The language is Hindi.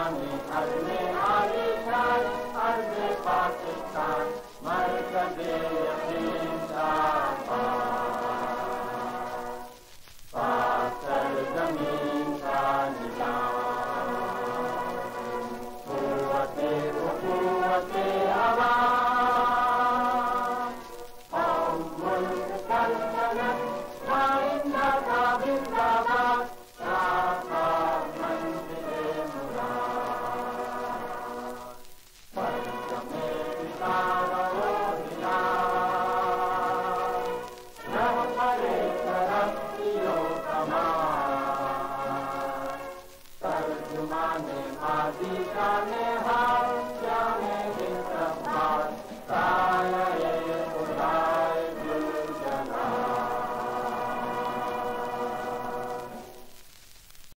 पाकिस्तानी अर्ज़ आलिशान अर्ज़ पाकिस्तान मरकज़े यकीन पाक सरज़मीन का निज़ाम क़ुव्वते उख़ुव्वते आवाम क़ौम मुल्क सल्तनत आइंदा का जिंदाबाद तर्जुमाने बाज़ी शाने